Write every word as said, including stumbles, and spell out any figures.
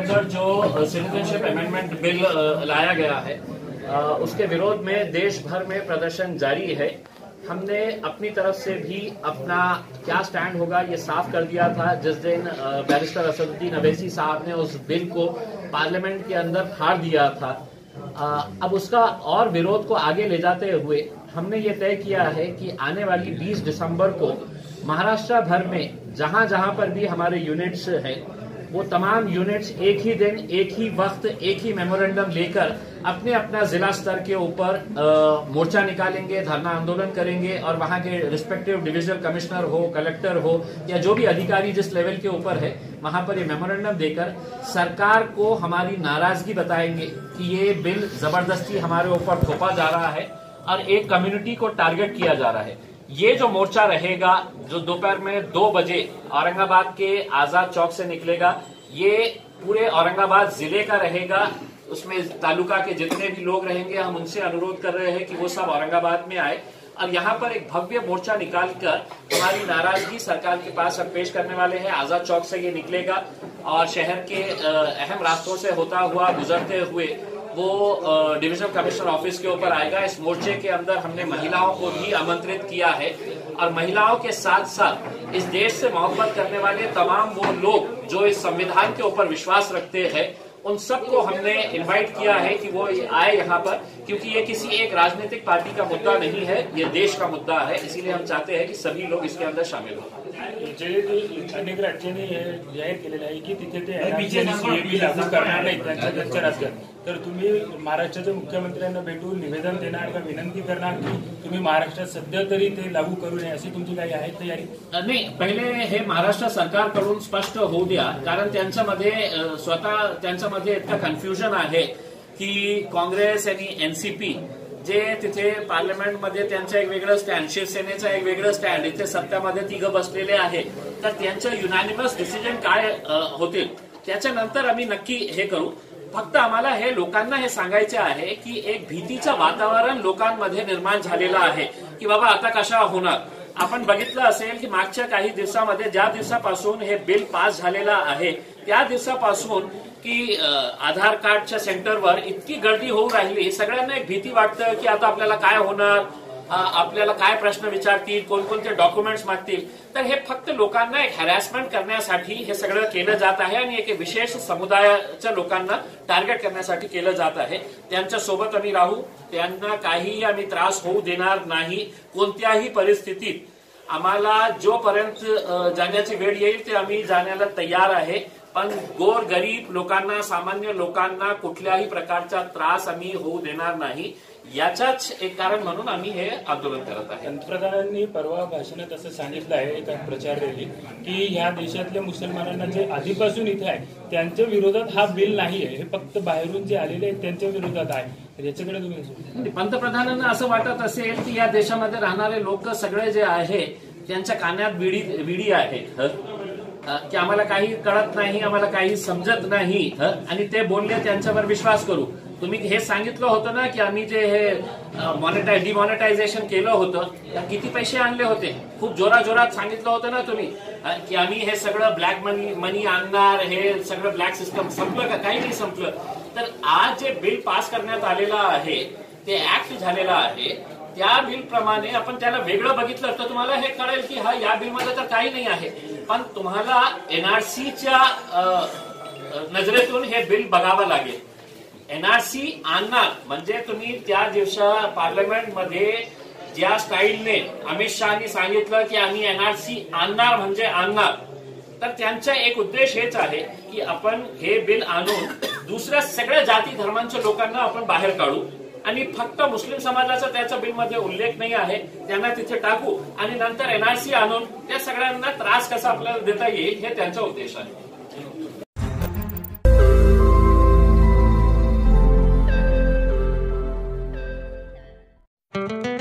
अंदर जो citizenship amendment bill लाया गया है उसके विरोध में देश भर में प्रदर्शन जारी है। हमने अपनी तरफ से भी अपना क्या स्टैंड होगा ये साफ कर दिया था जिस दिन बैरिस्टर असदुद्दीन अवैसी साहब ने उस बिल को पार्लियामेंट के अंदर फाड़ दिया था। अब उसका और विरोध को आगे ले जाते हुए हमने ये तय किया है कि आने वाली बीस दिसंबर को महाराष्ट्र भर में जहां जहां पर भी हमारे यूनिट्स हैं वो तमाम यूनिट्स एक ही दिन, एक ही वक्त, एक ही मेमोरेंडम लेकर अपने अपना जिला स्तर के ऊपर मोर्चा निकालेंगे, धरना आंदोलन करेंगे और वहां के रिस्पेक्टिव डिविजनल कमिश्नर हो, कलेक्टर हो या जो भी अधिकारी जिस लेवल के ऊपर है वहां पर ये मेमोरेंडम देकर सरकार को हमारी नाराजगी बताएंगे कि ये बिल जबरदस्ती हमारे ऊपर थोपा जा रहा है और एक कम्युनिटी को टारगेट किया जा रहा है। ये जो मोर्चा रहेगा जो दोपहर में दो बजे औरंगाबाद के आजाद चौक से निकलेगा, ये पूरे औरंगाबाद जिले का रहेगा। उसमें तालुका के जितने भी लोग रहेंगे हम उनसे अनुरोध कर रहे हैं कि वो सब औरंगाबाद में आए और यहाँ पर एक भव्य मोर्चा निकालकर हमारी नाराजगी सरकार के पास हम पेश करने वाले हैं। आजाद चौक से ये निकलेगा और शहर के अहम रास्तों से होता हुआ गुजरते हुए वो डिविजनल कमिश्नर ऑफिस के ऊपर आएगा। इस मोर्चे के अंदर हमने महिलाओं को भी आमंत्रित किया है और महिलाओं के साथ साथ इस देश से मोहब्बत करने वाले तमाम वो लोग जो इस संविधान के ऊपर विश्वास रखते हैं उन सबको हमने इनवाइट किया है कि वो आए यहाँ पर, क्योंकि ये किसी एक राजनीतिक पार्टी का मुद्दा नहीं है, ये देश का मुद्दा है। इसीलिए हम चाहते हैं कि सभी लोग इसके अंदर शामिल हों। जे अनेक राज्यांनी हे जाहीर केलेलं आहे की तिथे ते सीएबी लागू करणार नाही त्यांच्या त्यांच्या राज्यात, तर तुम्ही महाराष्ट्राच्या मुख्यमंत्र्यांना भेटून निवेदन देणार का विनंती करणार की तुम्ही महाराष्ट्रात सध्या तरी ते लागू करू नये अशी तुमची काही आहे तयारी? नाही, पहिले हे महाराष्ट्र सरकारकडून स्पष्ट होऊ द्या, कारण त्यांच्यामध्ये स्वतः त्यांच्यामध्ये इतकं कन्फ्युजन आहे की काँग्रेस आणि एनसीपी जे तिथे पार्लमेंटमध्ये त्यांचं एक वेगळं स्टँड, शिवसेनेचं एक वेगळं स्टँड, इथे सत्तामध्ये तिघं बसलेले आहे, तर त्यांचं युनानिमस डिसिजन काय होतील त्याच्यानंतर आम्ही नक्की हे करू। फक्त आम्हाला हे लोकांना हे सांगायचे आहे की एक भीतीचं वातावरण लोकांमध्ये निर्माण झालेलं आहे की बाबा आता कशा होणार। आपण बघितलं असेल की मागच्या काही दिवसामध्ये ज्या दिवसापासून हे बिल पास झालेलं आहे त्या दिवसापासून की आधार कार्डच्या सेंटरवर इतकी गर्दी होऊ राहिली, सगळ्यांना एक भीती वाटतं की आता आपल्याला काय होणार, आपल्याला काय प्रश्न विचारतील, कोणकोणते डॉक्युमेंट्स मागतील। तर हे फक्त लोकांना एक हॅरॅसमेंट करण्यासाठी हे सगळं केलं जात आहे आणि एक विशेष समुदायाच्या लोकांना टार्गेट करण्यासाठी केलं जात आहे। त्यांच्या सोबत आम्ही राहू, त्यांना काहीही आम्ही त्रास होऊ देणार नाही कोणत्याही परिस्थितीत। आम्हाला जोपर्यंत जाण्याची वेळ येईल ते आम्ही जाण्याला तयार आहे, पण गोर गरीब लोकांना, सामान्य लोकांना कुठल्याही प्रकारचा त्रास आम्ही होऊ देणार नाही, याचाच एक कारण म्हणून आम्ही हे आंदोलन करत आहे। पंतप्रधानांनी परवा भाषणात असं सांगितलं आहे एका प्रचार रॅलीत की ह्या देशातल्या मुसलमानांना जे आधीपासून इथे आहे त्यांच्या विरोधात हा बिल नाही आहे, हे फक्त बाहेरून जे आलेले आहेत त्यांच्या विरोधात आहे। याच्याकडे तुम्ही पंतप्रधानांना असं वाटत असेल की या देशामध्ये राहणारे लोक सगळे जे आहे त्यांच्या कानात विडी विडी आहे की आम्हाला काही कळत नाही, आम्हाला काही समजत नाही आणि ते बोलले त्यांच्यावर विश्वास करू। तुम्ही हे सांगितलं होतं ना की आम्ही जे हे मॉनिटाइज डिमॉनिटायझेशन केलं होतं तर किती पैसे आणले होते, खूप जोरा जोरात सांगितलं होतं ना तुम्ही की आम्ही हे सगळं ब्लॅक मनी मनी आणणार, हे सगळं ब्लॅक सिस्टम संपलं का? काही नाही संपलं। तर आज जे बिल पास करण्यात आलेलं आहे ते ऍक्ट झालेलं आहे, त्या बिल प्रमाणे आपण त्याला वेगळं बघितलं तर तुम्हाला हे कळेल की हा या बिलमध्ये तर काही नाही आहे, पण तुम्हाला एनआरसीच्या नजरेतून हे बिल बघावं लागेल। एनआरसी आणणार म्हणजे तुम्ही त्या दिवसा पार्लमेंटमध्ये ज्या स्टाईलने अमित शहानी सांगितलं की आम्ही एनआरसी आणणार म्हणजे आणणार, तर त्यांचा एक उद्देश हेच आहे की आपण हे बिल आणून दुसऱ्या सगळ्या जाती धर्मांच्या लोकांना आपण बाहेर काढू आणि फक्त मुस्लिम समाजाचा त्याच्या बिलमध्ये उल्लेख नाही आहे त्यांना तिथे टाकू आणि नंतर एनआरसी आणून त्या सगळ्यांना त्रास कसा आपल्याला देता येईल हे त्यांचा उद्देश आहे। Thank you.